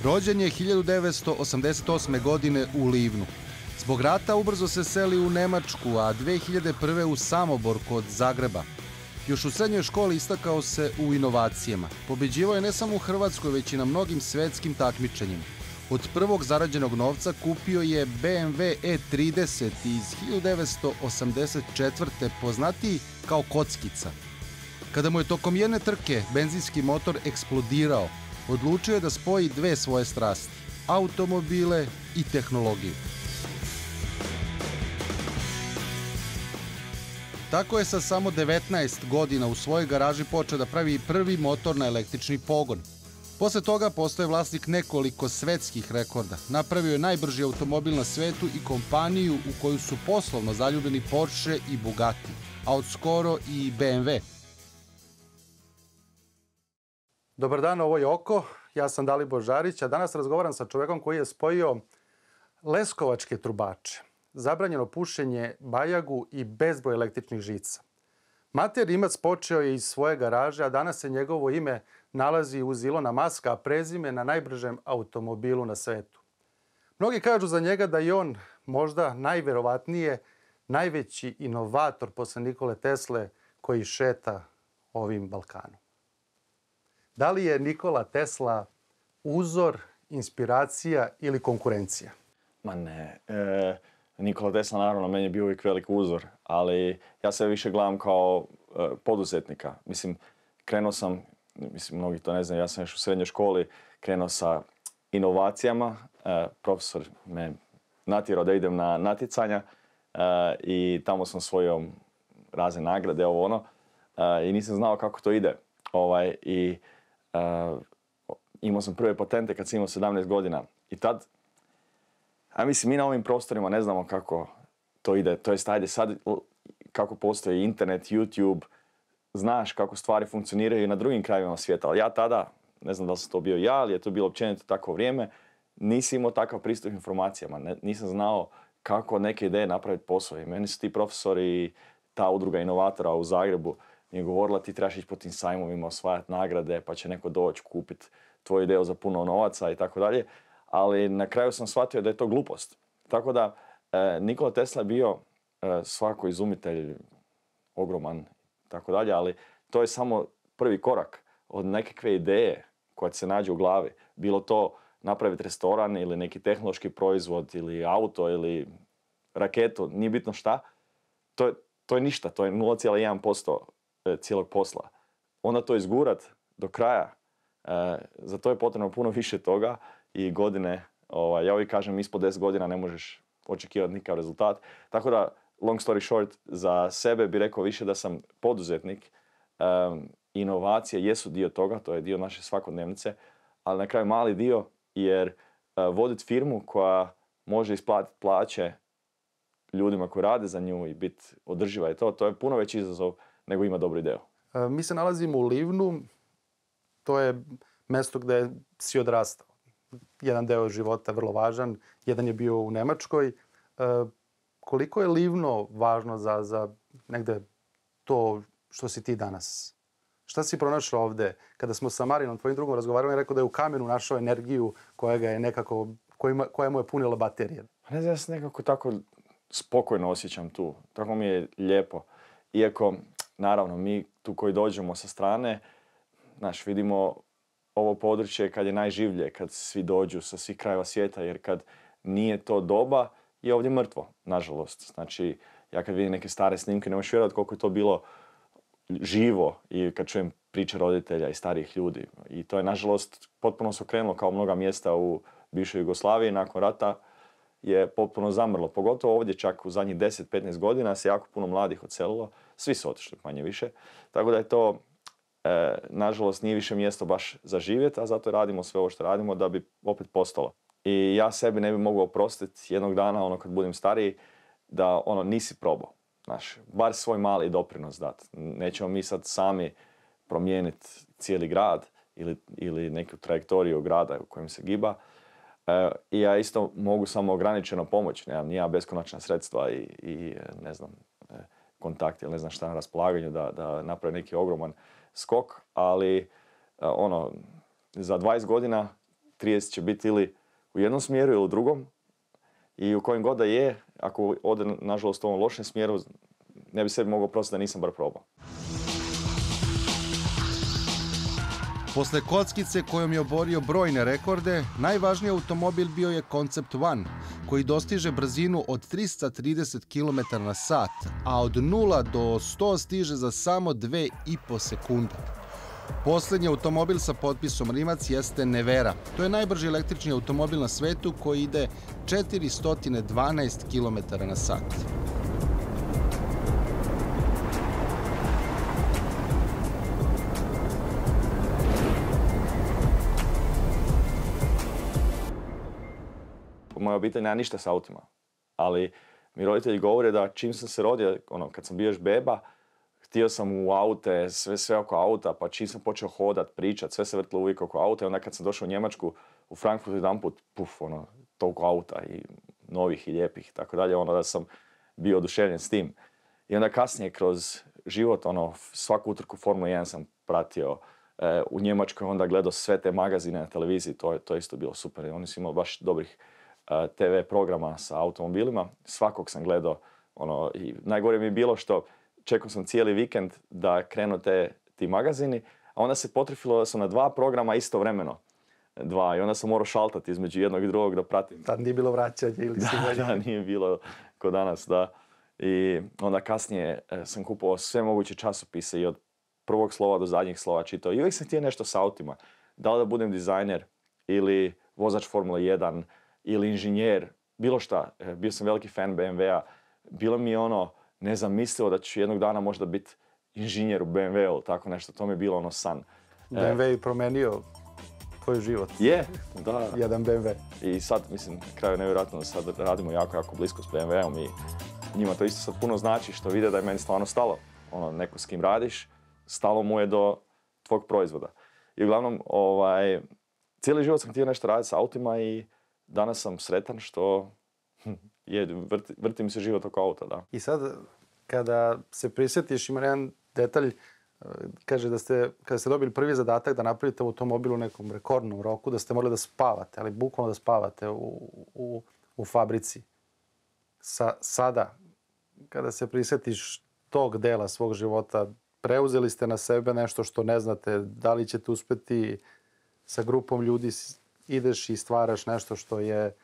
Rođen je 1988. godine u Livnu. Zbog rata ubrzo se seli u Nemačku, a 2001. u Samobor kod Zagreba. Još u srednjoj školi istakao se u inovacijama. Pobeđivao je ne samo u Hrvatskoj, već i na mnogim svetskim takmičenjima. Od prvog zarađenog novca kupio je BMW E30 iz 1984. poznatiji kao kockica. Kada mu je tokom jedne trke benzinski motor eksplodirao, odlučio je da spoji dve svoje strasti, automobile i tehnologiju. Tako je sa samo 19 godina u svojoj garaži počeo da pravi prvi motor na električni pogon. Posle toga postao je vlasnik nekoliko svetskih rekorda. Napravio je najbrži automobil na svetu i kompaniju u koju su poslovno zaljubljeni Porsche i Bugatti, a od skoro i BMW. Dobar dan, ovo je Oko. Ja sam Dalibor Žarić, a danas razgovaram sa čovekom koji je spojio leskovačke trubače, zabranjeno pušenje, bajagu i bezbroj električnih žica. Mate Rimac počeo je iz svoje garaže, a danas se njegovo ime nalazi uz Ilona Maska, a prezime na najbržem automobilu na svetu. Mnogi kažu za njega da je on možda najverovatnije najveći inovator posle Nikole Tesle koji šeta ovim Balkanom. Da li je Nikola Tesla uzor, inspiracija ili konkurencija? Ma ne. Nikola Tesla naravno meni je bio uvijek velik uzor, ali ja se više gledam kao poduzetnika. Mislim, krenuo sam, mnogi to ne znaju, ja sam još u srednjoj školi krenuo sa inovacijama. Profesor me natjerao da idem na natjecanja i tamo sam osvojio razne nagrade, i nisam znao kako to ide. Imao sam prve patente kad sam imao 17 godina i tad, mi na ovim prostorima ne znamo kako to ide. To jest, ajde sad kako postoji internet, YouTube, znaš kako stvari funkcioniraju i na drugim krajevima svijeta. Ali ja tada, ne znam da li sam to bio ja, ali je to bilo općenito takvo vrijeme, nisam imao takav pristup informacijama. Nisam znao kako neke ideje napraviti posao. I meni su ti profesori i ta udruga inovatora u Zagrebu mi je govorila ti trebaš ići po tim sajmovima, osvajati nagrade, pa će neko doći kupiti tvoju ideju za puno novaca i tako dalje. Ali na kraju sam shvatio da je to glupost. Tako da Nikola Tesla je bio svako izumitelj, ogroman, tako dalje, ali to je samo prvi korak od nekakve ideje koja se nađe u glavi. Bilo to napraviti restoran ili neki tehnološki proizvod ili auto ili raketu, nije bitno šta. To je ništa, to je 0,1% cijelog posla. Onda to izgurat do kraja, za to je potrebno puno više toga i godine, ja uvijek kažem, ispod 10 godina ne možeš očekivati nikakav rezultat. Tako da, long story short, za sebe bi rekao više da sam poduzetnik. Inovacije jesu dio toga, to je dio naše svakodnevnice, ali na kraju mali dio, jer voditi firmu koja može isplatiti plaće ljudima koji rade za nju i biti održiva je to je puno veći izazov nego ima dobru ideju. Mi se nalazimo u Livnu, to je mjesto gdje si odrastao. Jedan deo života vrlo važan, jedan je bio u Nemačkoj. Koliko je Livno važno za negde to što si ti danas? Šta si pronašao ovde? Kada smo sa Marinom, tvojim drugom, razgovarali, je rekao da je u kamenu našao energiju koja mu je punila baterije. Ne znam, ja se nekako tako spokojno osjećam tu. Tako mi je lijepo. Iako, naravno, mi tu koji dođemo sa strane, vidimo ovo područje kad je najživlje, kad svi dođu sa svih krajeva svijeta, jer kad nije to doba, je ovdje mrtvo, nažalost. Znači, ja kad vidim neke stare snimke, ne možeš vjerovati koliko je to bilo živo i kad čujem priče roditelja i starijih ljudi. I to je, nažalost, potpuno se okrenulo kao mnoga mjesta u bivšoj Jugoslaviji. Nakon rata je potpuno zamrlo. Pogotovo ovdje čak u zadnjih 10-15 godina se jako puno mladih odselilo. Svi su otišli manje više. Tako da je to, nažalost, nije više mjesto baš za živjeti, a zato radimo sve ovo što radimo da bi opet postalo. I ja sebi ne bi mogao oprostiti jednog dana, kad budem stariji, da nisi probao. Bar svoj mali doprinos dati. Nećemo mi sad sami promijeniti cijeli grad ili neku trajektoriju grada u kojem se giba. I ja isto mogu samo ograničeno pomoći. Nemam ni ja beskonačna sredstva i ne znam, kontakt ili ne znam šta na raspolaganju da napravi neki ogroman skok, ali za 20 godina 30 će biti ili u jednom smjeru ili u drugom. I u kojem god da je, ako ode, nažalost, u ovom lošem smjeru, ne bi sebi mogao prostiti da nisam bar probao. Posle kockice kojom je oborio brojne rekorde, najvažniji automobil bio je Concept One, koji dostiže brzinu od 330 km na sat, a od 0 do 100 stiže za samo 2,5 sekunde. Posljednji automobil sa potpisom Rimac jeste Nevera. To je najbrži električni automobil na svetu koji ide 412 km na sat. Moja obitelj nema ništa s autima, ali mi roditelji govore da čim sam se rodio, kad sam bio još beba, htio sam u aute, sve oko auta, pa čim sam počeo hodat, pričat, sve se vrtilo uvijek oko auta i onda kad sam došao u Njemačku, u Frankfurt jedanput, toliko auta i novih i lijepih i tako dalje, da sam bio oduševljen s tim. I onda kasnije kroz život, svaku utrku Formula 1 sam pratio, u Njemačkoj onda gledao sve te magazine na televiziji, to je isto bilo super. Oni su imali baš dobrih TV programa sa automobilima, svakog sam gledao, i najgore mi je bilo što čekao sam cijeli vikend da krenu ti magazini, a onda se potrefilo da su na 2 programa istovremeno. I onda sam morao šaltati između jednog i drugog da pratim. Tad nije bilo vraćanje ili Da, nije bilo ko danas, da. I onda kasnije sam kupovao sve moguće časopise i od prvog slova do zadnjih slova čitao. I uvijek sam htio nešto s autima. Da li da budem dizajner ili vozač Formula 1 ili inženjer, bilo šta. Bio sam veliki fan BMW-a. Bilo mi je nezamislivo da ću jednog dana možda biti inženjer u BMW-u, tako nešto. To mi je bilo san. BMW je promenio tvoj život. Je, da. Jedan BMW. I sad, mislim, na kraju nevjerojatno da sad radimo jako blisko s BMW-om i njima to isto sad puno znači što vide da je meni stvarno stalo. Neko s kim radiš, stalo mu je do tvog proizvoda. I uglavnom, cijeli život sam htio nešto raditi s autima i danas sam sretan što vrti mi se život oko auta, da. I sad, kada se prisjetiš, ima jedan detalj, kaže da kada ste dobili prvi zadatak da napravite automobil u nekom rekordnom roku, da ste morali da spavate, ali bukvalno da spavate u fabrici. Sada, kada se prisjetiš tog dela svog života, preuzeli ste na sebe nešto što ne znate, da li ćete uspjeti sa grupom ljudi, ideš i stvaraš nešto što je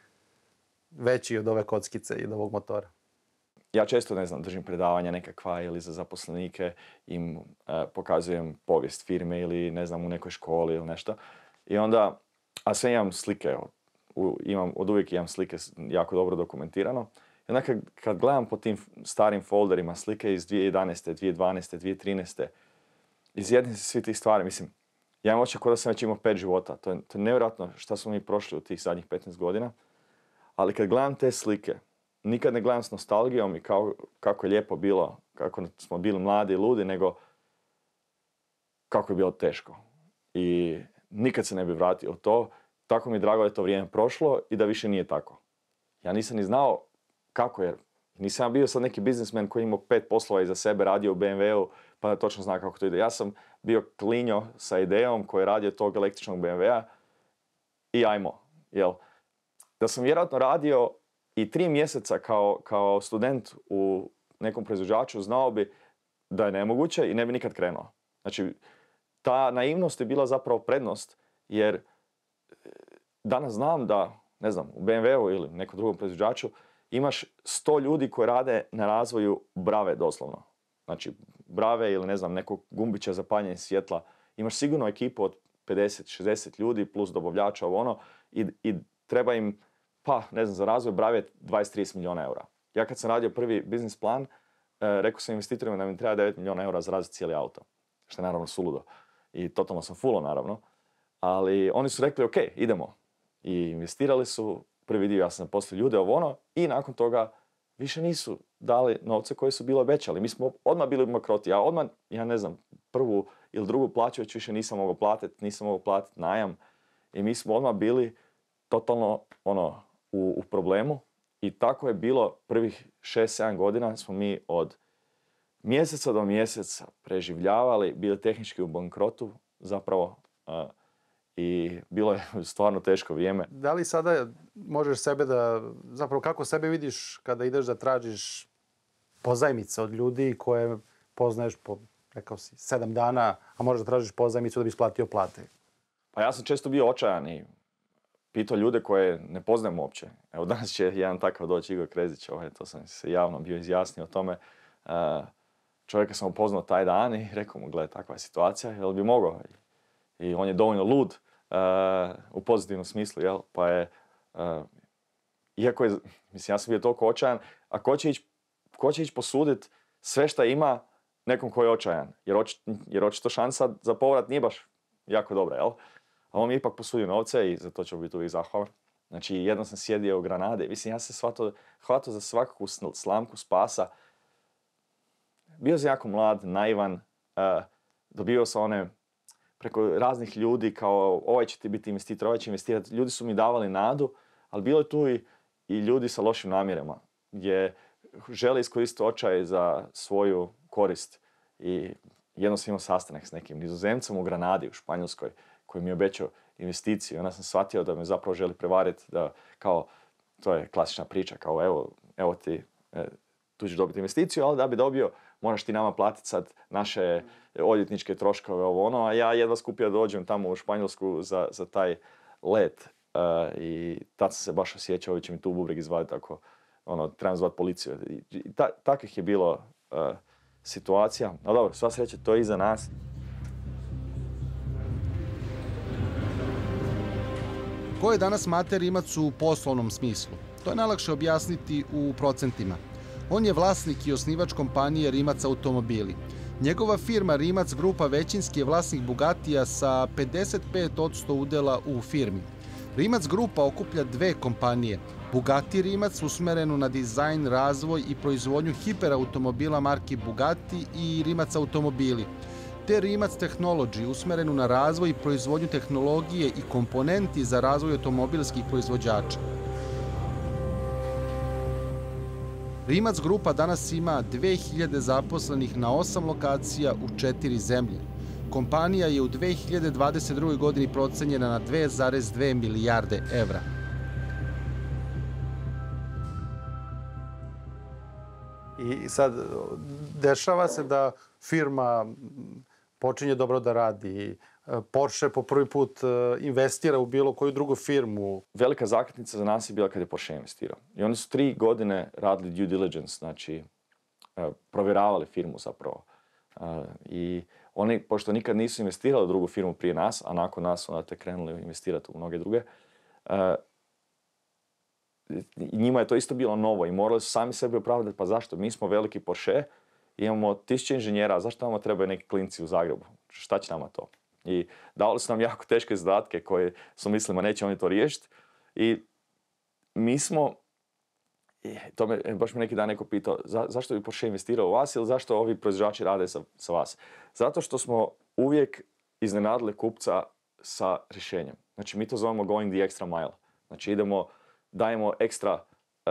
veći od ove kockice i od ovog motora. Ja često, držim predavanja nekakva ili za zaposlenike, im pokazujem povijest firme ili, u nekoj školi ili nešto. I onda, a sve imam slike, od uvijek imam slike jako dobro dokumentirano. I onda kad gledam po tim starim folderima slike iz 2011. 2012. 2013. izjednim se svi tih stvari, mislim, ja imam očekao da sam već imao 5 života. To je nevjerojatno šta smo mi prošli u tih zadnjih 15 godina. Ali kad gledam te slike, nikad ne gledam s nostalgijom i kako je lijepo bilo, kako smo bili mladi i ludi, nego kako je bilo teško. I nikad se ne bi vratio to. Tako mi je drago da je to vrijeme prošlo i da više nije tako. Ja nisam ni znao kako je. Nisam ja bio sad neki biznismen koji imao 5 poslova iza sebe, radio u BMW-u, pa da točno zna kako to ide. Ja sam bio klinjo sa idejom koji je radio tog električnog BMW-a i ajmo, jel? Da sam vjerojatno radio i 3 mjeseca kao student u nekom proizvođaču, znao bi da je nemoguće i ne bi nikad krenuo. Znači, ta naivnost je bila zapravo prednost, jer danas znam da, u BMW-u ili nekom drugom proizvođaču imaš 100 ljudi koji rade na razvoju brave doslovno. Znači, brave ili nekog gumbića za paljenje svjetla. Imaš sigurno ekipu od 50-60 ljudi plus dobavljača i treba im, za razvoj brave 20-30 milijuna eura. Ja kad sam radio prvi biznis plan, rekao sam investitorima da mi treba 9 milijuna eura za razvoj cijeli auto. Što je naravno suludo. I totalno sam fulo, naravno. Ali oni su rekli, ok, idemo. I investirali su, prvi dio ja sam poslao ljude i nakon toga više nisu dali novce koje su bile obećali. Mi smo odmah bili bankroti. Prvu ili drugu plaću već više nisam mogao platiti najam. I mi smo odmah bili totalno u problemu. I tako je bilo prvih 6-7 godina smo mi od mjeseca do mjeseca preživljavali, bili tehnički u bankrotu zapravo. i bilo je stvarno teško vrijeme. Da li sada možeš sebe zapravo kako sebe vidiš kada ideš da tražiš pozajmice od ljudi koje poznaješ po, rekao si, 7 dana, a možeš da tražiš pozajmicu da bi isplatio plate? Pa ja sam često bio očajan i pitao ljude koje ne poznajem uopće. Evo danas će jedan takav doći, Igor Krezić, to sam se javno bio izjasnio o tome. Čovjeka sam upoznao taj dan i rekao mu, gledaj, takva je situacija, jel bi mogao? I on je dovoljno lud u pozitivnom smislu, jel? Pa je, iako je, mislim, ja sam bio toliko očajan, a ko će ići posuditi sve što ima nekom koji je očajan? Jer očito šansa za povrat nije baš jako dobra, jel? A on mi je ipak posudio novce i za to ću biti uvijek zahvalan. Znači, jednom sam sjedio u Granade. Mislim, ja sam hvatao za svakakvu slamku spasa. Bio sam jako mlad, naivan. Dobio sam one preko raznih ljudi kao ovaj će ti biti investitor, ovaj će investirati. Ljudi su mi davali nadu, ali bilo je tu i ljudi sa lošim namjerama gdje žele iskoristiti očaj za svoju korist. I jednom sam imao sastanak s nekim Nizozemcem u Granadi, u Španjolskoj, koji mi je obećao investiciju. Onda sam shvatio da me zapravo želi prevariti, da kao, to je klasična priča, kao evo ti, tu ćeš dobiti investiciju, ali da bi dobio, moraš ti nama platiti sad naše odvjetničke troškove, a ja jedva skupio dođem tamo u Španjolsku za taj let. I tad sam se baš osjećao, ovi će mi tu bubreg izvaditi, ako trebam zvati policiju. I takvih je bilo situacija. No dobro, sva sreća, to je iza nas. Ko je danas Mate Rimac u poslovnom smislu? To je najlakše objasniti u procentima. On je vlasnik i osnivač kompanije Rimac automobili. Njegova firma Rimac Grupa većinski je vlasnik Bugatija sa 55% udjela u firmi. Rimac Grupa okuplja dve kompanije. Bugatti Rimac usmerenu na dizajn, razvoj i proizvodnju hiperautomobila marki Bugatti i Rimac automobili. Te Rimac Technology usmerenu na razvoj i proizvodnju tehnologije i komponenti za razvoj automobilskih proizvođača. Rimac Grupa danas ima 2000 zaposlenih na 8 lokacija u 4 zemlje. Kompanija je u 2022. godini procenjena na 2,2 milijarde evra. I sad dešava se da firma počinje dobro da radi. Porsche po prvi put investira u bilo koju drugu firmu. Velika zakretnica za nas je bila kad je Porsche investirao. I oni su 3 godine radili due diligence, znači provjeravali firmu zapravo. I oni, pošto nikad nisu investirali u drugu firmu prije nas, a nakon nas su onda te krenuli investirati u mnoge druge, njima je to isto bilo novo i morali su sami sebi opravdati, pa zašto? Mi smo veliki Porsche, imamo 1000 inženjera, a zašto nama trebaju neki klinci u Zagrebu? Šta će nama to? I davali su nam jako teške zadatke koje su mislili, neće oni to riješiti. I mi smo, baš me neki dan neko pitao, zašto bi Porsche investirao u vas ili zašto ovi proizvođači rade sa vas? Zato što smo uvijek iznenadili kupca sa rješenjem. Znači mi to zovemo going the extra mile. Znači dajemo ekstra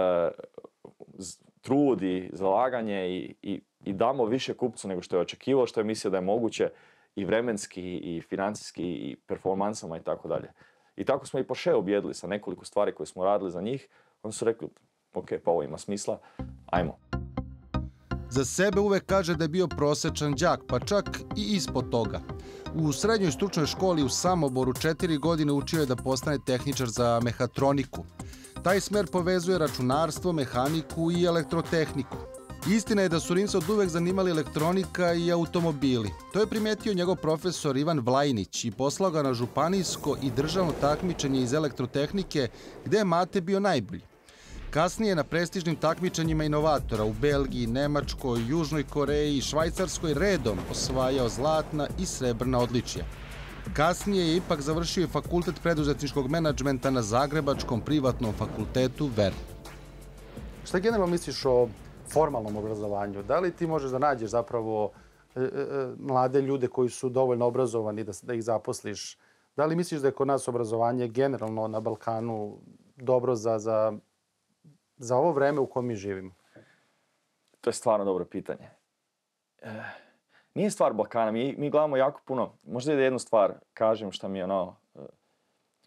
trud i zalaganje i damo više kupcu nego što je očekivao, što je mislio da je moguće i vremenski, i financijski, i performansama i tako dalje. I tako smo i Porsche objedili sa nekoliko stvari koje smo radili za njih. Oni su rekli, ok, pa ovo ima smisla, ajmo. Za sebe uvek kaže da je bio prosječan đak, pa čak i ispod toga. U srednjoj stručnoj školi u Samoboru 4 godine učio je da postane tehničar za mehatroniku. Taj smer povezuje računarstvo, mehaniku i elektrotehniku. Istina je da su Rimca od uvek zanimali elektronika i automobili. To je primetio njegov profesor Ivan Vlajnić i poslao ga na županijsko i državno takmičenje iz elektrotehnike, gde je Mate bio najbolji. Kasnije na prestižnim takmičenjima inovatora u Belgiji, Nemačkoj, Južnoj Koreji i Švajcarskoj redom osvajao zlatna i srebrna odličja. Kasnije je ipak završio i fakultet preduzetničkog menadžmenta na Zagrebačkom privatnom fakultetu VER. Šta generalno misliš o formalnom obrazovanju? Da li ti možeš da nađeš zapravo mlade ljude koji su dovoljno obrazovani da ih zaposliš? Da li misliš da je kod nas obrazovanje generalno na Balkanu dobro za ovo vreme u kojem mi živimo? To je stvarno dobro pitanje. Nije stvar Balkana, mi gledamo jako puno. Možda da jednu stvar kažem što mi je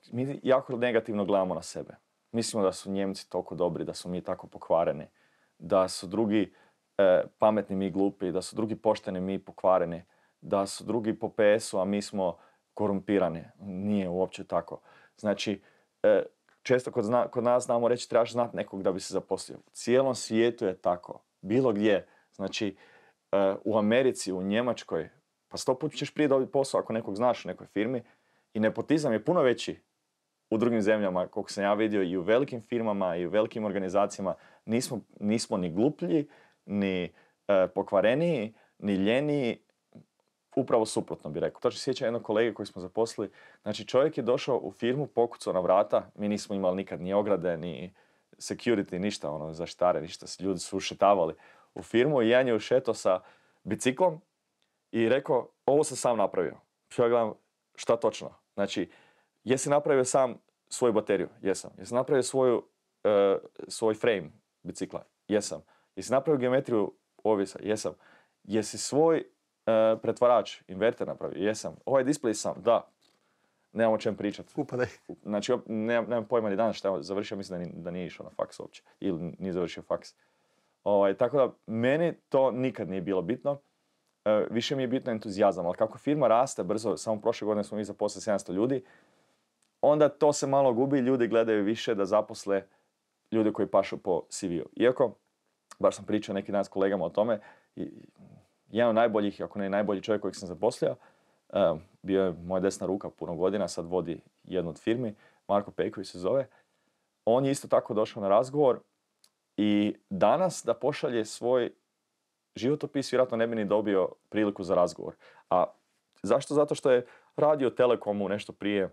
mi jako negativno gledamo na sebe. Mislimo da su Njemci toliko dobri, da smo mi tako pokvareni, da su drugi pametni, mi glupi, da su drugi pošteni, mi pokvareni, da su drugi po PS-u, a mi smo korumpirani. Nije uopće tako. Znači, često kod nas znamo reći trebaš znati nekog da bi se zaposlio. U cijelom svijetu je tako. Bilo gdje. Znači, u Americi, u Njemačkoj, pa 100 puta ćeš prije dobiti posao ako nekog znaš u nekoj firmi. I nepotizam je puno veći u drugim zemljama, koliko sam ja vidio, i u velikim firmama, i u velikim organizacijama. Nismo ni gluplji, ni pokvareniji, ni ljeniji. Upravo suprotno bih rekao. To se sjeća jednog kolege koji smo zaposlili. Znači, čovjek je došao u firmu, pokucao na vrata. Mi nismo imali nikad ni ograde, ni security, ništa, zaštitare, ništa. Ljudi su ušetavali u firmu i jedan je ušetao sa biciklom i rekao, ovo sam sam napravio. Ja gledam, šta točno? Znači, jesi napravio sam svoju bateriju? Jesam. Jesi napravio svoj frame bicikla? Jesam. Jesi napravio geometriju ovisa? Jesam. Jesi svoj pretvarač, inverter napravio? Jesam. Ovaj display sam? Da. Nemamo o čem pričati. Upadaj. Znači, nemam pojma ni danas šta je završio, mislim da nije išao na faks uopće. Ili nije završio faks. Tako da, meni to nikad nije bilo bitno. Više mi je bitno entuzijazam, ali kako firma raste brzo, samo prošle godine smo mi zaposlili 700 ljudi, onda to se malo gubi, ljudi gledaju više da zaposle ljude koji pašu po CV-u. Iako, baš sam pričao neki dan s kolegama o tome, jedan od najboljih, ako ne najbolji čovjek kojeg sam zaposlio, bio je moja desna ruka puno godina, sad vodi jednu od firmi, Marko Pejković se zove. On je isto tako došao na razgovor i danas da pošalje svoj životopis, vjerojatno ne bi ni dobio priliku za razgovor. A zašto? Zato što je radio Telekomu nešto prije,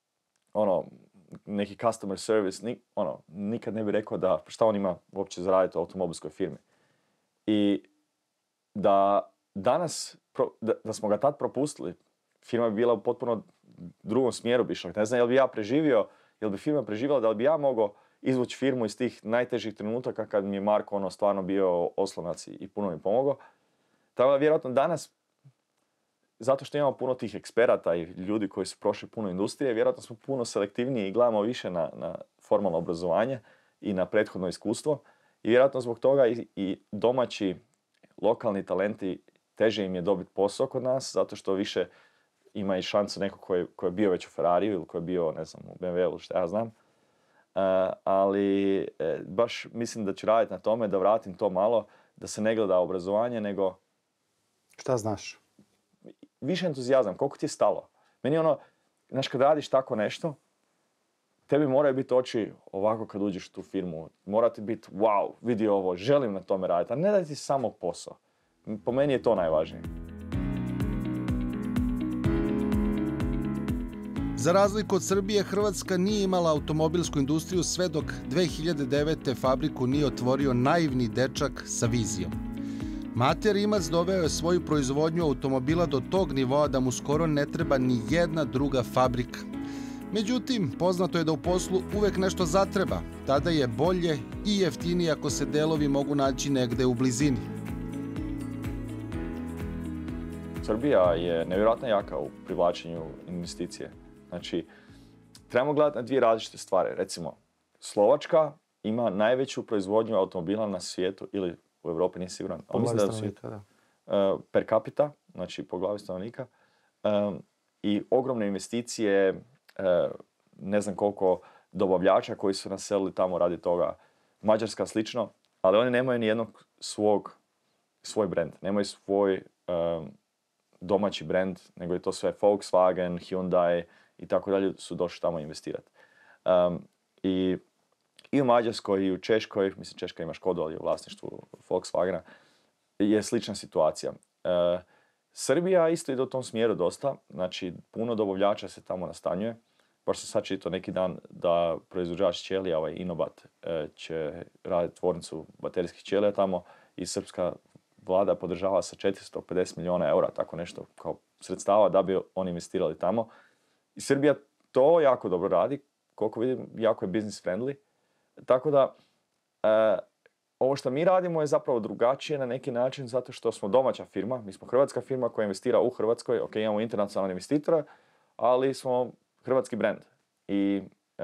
neki customer service, nikad ne bi rekao da šta on ima uopće zaraditi u automobilskoj firmi. I da danas, da smo ga tad propustili, firma bi bila u potpuno drugom smjeru bi išla. Ne znam, jel bi ja preživio, jel bi firma preživjela, da li bi ja mogao izvući firmu iz tih najtežih trenutaka kad mi je Marko stvarno bio oslonac i puno mi pomogao. Tako da vjerojatno danas, zato što imamo puno tih eksperata i ljudi koji su prošli puno industrije, vjerojatno smo puno selektivniji i gledamo više na formalno obrazovanje i na prethodno iskustvo. I vjerojatno zbog toga i domaći lokalni talenti teže im je dobiti posao kod nas, zato što više ima i šansu neko ko je bio već u Ferrariju ili ko je bio, ne znam, u BMW-u, što ja znam. Ali baš mislim da ću raditi na tome da vratim to malo, da se ne gleda obrazovanje, nego... Šta znaš? Više entuzijazam, koliko ti je stalo. Meni znaš, kad radiš tako nešto, tebi moraju biti oči ovako kad uđeš u tu firmu. Mora ti biti, wow, vidi ovo, želim na tome raditi, a ne da ti samo posao. Po meni je to najvažnije. Za razliku od Srbije, Hrvatska nije imala automobilsku industriju sve dok 2009. fabriku nije otvorio naivni dečak sa vizijom. Mate Rimac doveo je svoju proizvodnju automobila do tog nivoa da mu skoro ne treba ni jedna druga fabrika. Međutim, poznato je da u poslu uvek nešto zatreba. Tada je bolje i jeftinije ako se delovi mogu naći negde u blizini. Srbija je nevjerojatno jaka u privlačenju investicije. Znači, trebamo gledati na dvije različite stvari. Recimo, Slovačka ima najveću proizvodnju automobila na svijetu, ili u Europi, nije siguran. Po glavi stanovnika, da. Per capita, znači po glavi stanovnika. I ogromne investicije, ne znam koliko dobavljača koji su naselili tamo radi toga. Mađarska slično, ali oni nemaju ni jednog svoj brand. Nemaju svoj domaći brand, nego je to sve Volkswagen, Hyundai i tako dalje su došli tamo investirati. I u Mađarskoj i u Češkoj, mislim Češka ima Škodu, ali je u vlasništvu Volkswagena, je slična situacija. Srbija isto ide u tom smjeru dosta, znači puno dobavljača se tamo nastanjuje. Baš sam sad čitao neki dan da proizvođač ćelija, Inobat, će raditi tvornicu baterijskih ćelija tamo i srpska vlada podržava sa 450 milijuna eura, tako nešto kao sredstava da bi oni investirali tamo. I Srbija to jako dobro radi, koliko vidim, jako je business friendly. Tako da, ovo što mi radimo je zapravo drugačije na neki način zato što smo domaća firma, mi smo hrvatska firma koja investira u Hrvatskoj, ok, imamo internacionalne investitore, ali smo hrvatski brand. I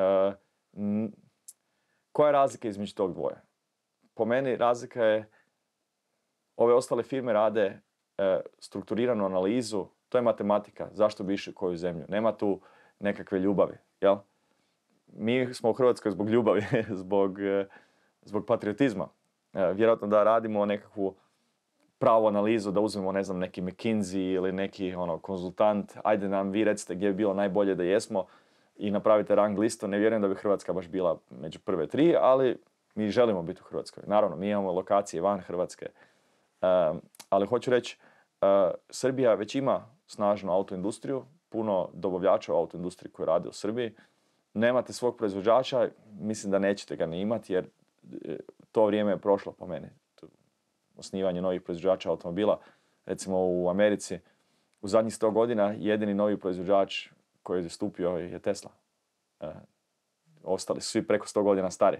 koja je razlika između tog dvoje? Po meni razlika je, ove ostale firme rade strukturiranu analizu, to je matematika, zašto bi išli u koju zemlju. Nema tu nekakve ljubavi, jel? Mi smo u Hrvatskoj zbog ljubavi, zbog patriotizma. Vjerojatno da radimo nekakvu pravu analizu, da uzmemo, ne znam, neki McKinsey ili neki konzultant, ajde nam vi recite gdje bi bilo najbolje da jesmo i napravite rang listu. Ne vjerujem da bi Hrvatska baš bila među prve 3, ali mi želimo biti u Hrvatskoj. Naravno, mi imamo lokacije van Hrvatske. Ali hoću reći, Srbija već ima snažnu autoindustriju, puno dobavljača u autoindustriji koji rade u Srbiji. Nemate svog proizvođača, mislim da nećete ga ni imati jer to vrijeme je prošlo po meni. Osnivanje novih proizvođača automobila. Recimo u Americi u zadnjih 100 godina jedini novi proizvođač koji je stupio je Tesla. Ostali su svi preko 100 godina stari.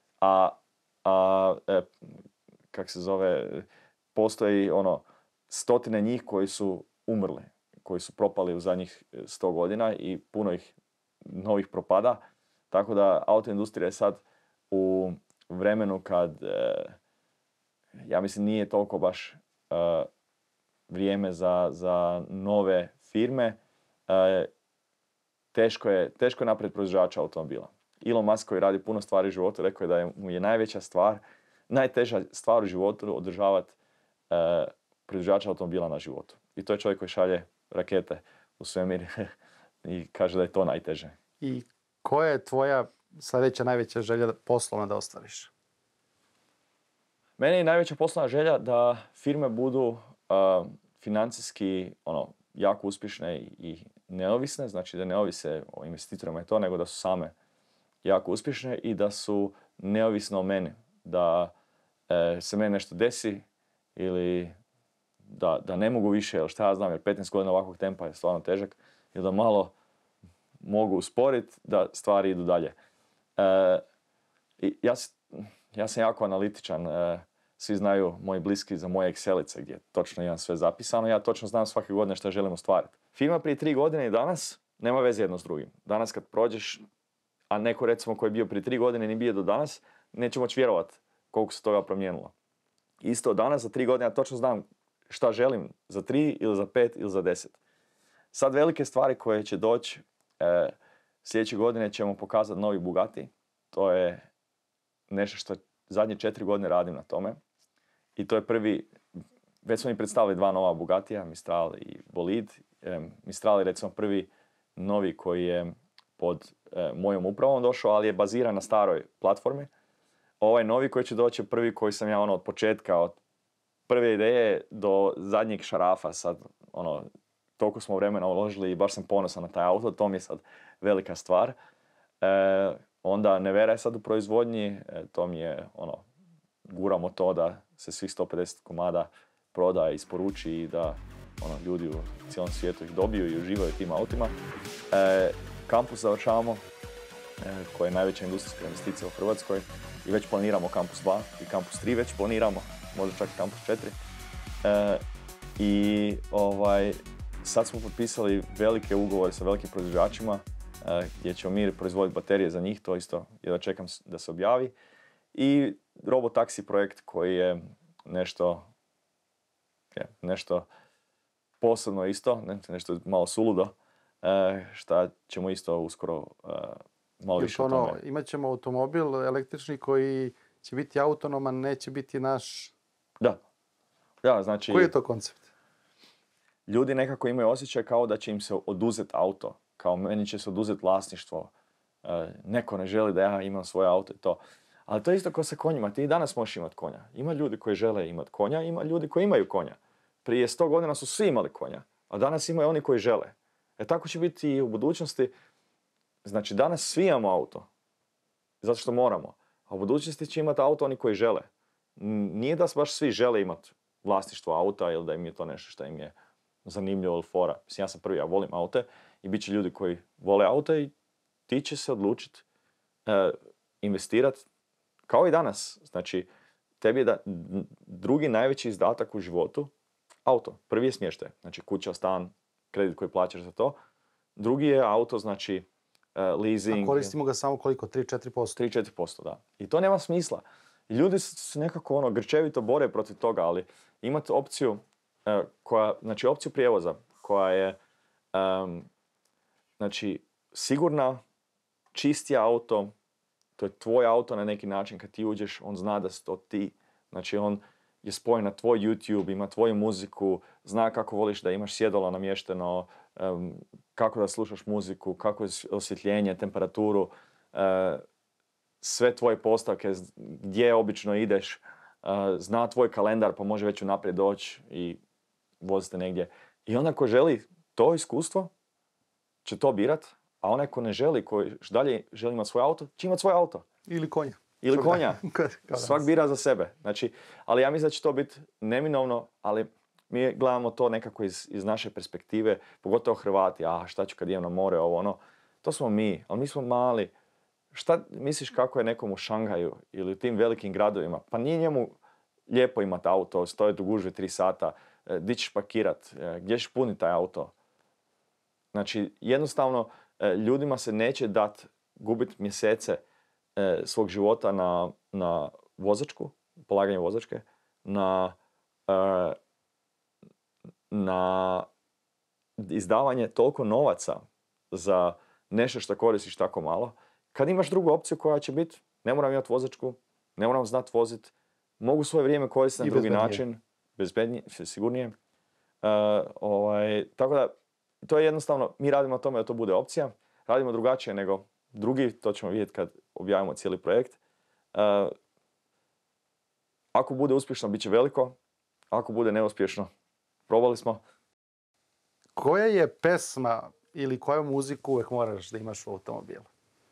Kak se zove, postoji stotine njih koji su umrli, koji su propali u zadnjih 100 godina i puno ih novih propada. Tako da autoindustrija je sad u vremenu kad ja mislim nije toliko baš vrijeme za nove firme. Teško je napraviti proizvođača automobila. Elon Musk koji radi puno stvari u životu rekao je da mu je najteža stvar u životu održavati proizvođača automobila na životu. I to je čovjek koji šalje rakete u svemir i kaže da je to najteže. I koja je tvoja sljedeća najveća želja poslovna da ostvariš? Meni je najveća poslovna želja da firme budu financijski jako uspješne i neovisne, znači da ne ovise o investitorima i to, nego da su same jako uspješne i da su neovisne o meni. Da se meni nešto desi ili da ne mogu više, ili šta ja znam, jer 15 godina ovakvog tempa je stvarno težak, ili da malo mogu usporiti da stvari idu dalje. Ja sam jako analitičan. Svi znaju moji bliski za moje Excelice gdje točno imam sve zapisano. Ja točno znam svake godine što želim ostvariti. Firma prije 3 godine i danas nema veze jedno s drugim. Danas kad prođeš, a neko recimo koji je bio prije 3 godine ni bio do danas, neće moći vjerovati koliko se toga promijenilo. Isto danas, za 3 godine, ja točno znam šta želim za 3 ili za 5 ili za 10. Sad velike stvari koje će doći, sljedeće godine ćemo pokazati novi Bugatti. To je nešto što zadnje 4 godine radim na tome. I to je prvi, već smo mi predstavili 2 nova Bugattija, Mistral i Bolid. Mistral je recimo prvi novi koji je pod mojom upravom došao, ali je baziran na staroj platformi. Ovaj novi koji će doći je prvi koji sam ja od početka, od prve ideje do zadnjeg šarafa sad, toliko smo vremena uložili i baš sam ponosan na taj auto, to mi je sad velika stvar. Onda Nevera je sad u proizvodnji, to mi je, guramo to da se svih 150 komada proda i isporuči i da ljudi u cijelom svijetu ih dobiju i uživaju tim autima. Kampus završavamo, koji je najveća industrijska investicija u Hrvatskoj i već planiramo Kampus 2 i Kampus 3 već planiramo, možda čak i Kampus 4. Sad smo potpisali velike ugovore sa velikim proizvođačima gdje ćemo mi proizvoditi baterije za njih, to isto jedva čekam da se objavi. I robotaksi projekt koji je nešto posebno isto, nešto malo suludo, šta ćemo isto uskoro malo više o tome. Imat ćemo automobil električni koji će biti autonoman, neće biti naš... Da, znači... Koji je to koncept? Ljudi nekako imaju osjećaj kao da će im se oduzeti auto, kao meni će se oduzeti vlasništvo. Neko ne želi da ja imam svoje auto i to. Ali to je isto kao sa konjima. Ti i danas možeš imati konja. Ima ljudi koji žele imati konja, ima ljudi koji imaju konja. Prije 100 godina su svi imali konja, a danas imaju oni koji žele. Tako će biti i u budućnosti. Znači danas svi imamo auto, zato što moramo. A u budućnosti će imati auto oni koji žele. Nije da baš svi žele imati vlasništvo auta ili da im je to nešto što im je zanimljivo ili fora. Mislim, ja sam prvi, ja volim aute i bit će ljudi koji vole aute i ti će se odlučiti investirati kao i danas. Znači, tebi je drugi najveći izdatak u životu auto. Prvi je smještaj, znači kuća, stan, kredit koji plaćaš za to. Drugi je auto, znači leasing. A koristimo ga samo koliko? 3-4%? 3-4%, da. I to nema smisla. I ljudi se nekako grčevito bore protiv toga, ali imate opciju znači opciju prijevoza koja je znači sigurna, čisti auto, to je tvoj auto na neki način, kad ti uđeš, on zna da si to ti. Znači on je spojen na tvoj YouTube, ima tvoju muziku, zna kako voliš da imaš sjedalo namješteno, kako da slušaš muziku, kako je osvjetljenje, temperaturu, sve tvoje postavke, gdje obično ideš, zna tvoj kalendar pa može već unaprijed doći i vozite negdje. I onaj ko želi to iskustvo će to birat, a onaj ko ne želi, ko dalje želi imati svoj auto, će imati svoj auto. Ili konja. Ili konja. Svak bira za sebe. Znači, ali ja mislim da će to biti neminovno, ali mi gledamo to nekako iz naše perspektive, pogotovo Hrvati, šta ću kad idem na more, ovo ono. To smo mi, ali mi smo mali. Šta misliš kako je nekom u Šangaju ili u tim velikim gradovima? Pa nije njemu lijepo imati auto, stojati u gužvi 3 sata, di ćeš pakirat, gdje ćeš puniti taj auto? Znači, jednostavno, ljudima se neće dat gubiti mjesece svog života na vozačku, polaganje vozačke, na izdavanje toliko novaca za nešto što koristiš tako malo. Kad imaš drugu opciju koja će biti, ne moram imati vozačku, ne moram znati voziti, mogu svoje vrijeme koristiti na drugi način, bezbednije, sigurnije. Tako da, to je jednostavno, mi radimo na tome da to bude opcija, radimo drugačije nego drugi, to ćemo vidjeti kad objavimo cijeli projekt. Ako bude uspješno, bit će veliko, ako bude neuspješno, probali smo. Koja je pesma ili koju muziku uvijek moraš da imaš u automobilu?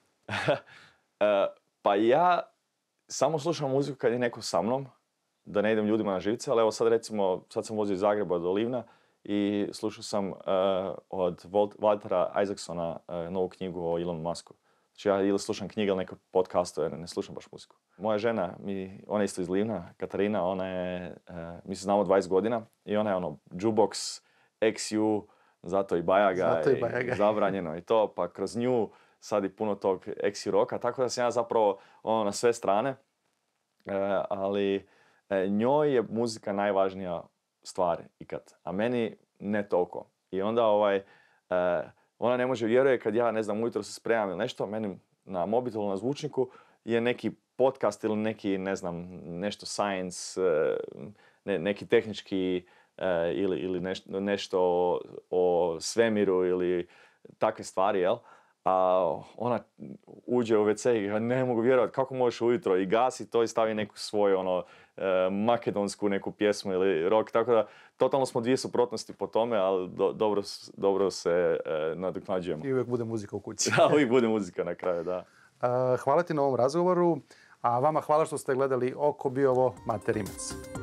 Pa ja samo slušam muziku kad je neko sa mnom, da ne idem ljudima na živce, ali evo sad recimo, sad sam vozio iz Zagreba do Livna i slušao sam od Waltera Isaacsona novu knjigu o Elonu Musku. Znači ja ili slušam knjige ili neke podcaste, ne slušam baš muziku. Moja žena, ona je isto iz Livna, Katarina, ona je, mi se znamo 20 godina i ona je jukebox, XU, zato i Bajaga, i zabranjeno i to, pa kroz nju sad i puno tog XU roka, tako da sam ja zapravo na sve strane, ali njoj je muzika najvažnija stvar ikad, a meni ne toliko. I onda ona ne može vjeruje kad ja, ne znam, ujutro se spremam ili nešto, meni na mobitelu, na zvučniku je neki podcast ili neki, ne znam, nešto science, neki tehnički ili nešto o svemiru ili takve stvari, jel? A ona uđe u WC i ne mogu vjerovati kako možeš ujutro i gasi to i stavi neku svoju makedonsku neku pjesmu ili rock, tako da totalno smo dvije suprotnosti po tome, ali dobro se nadoknađujemo. I uvijek bude muzika u kući. Da, uvijek bude muzika na kraju, da. Hvala ti na ovom razgovoru, a vama hvala što ste gledali Oko, bio ovo Mate Rimac.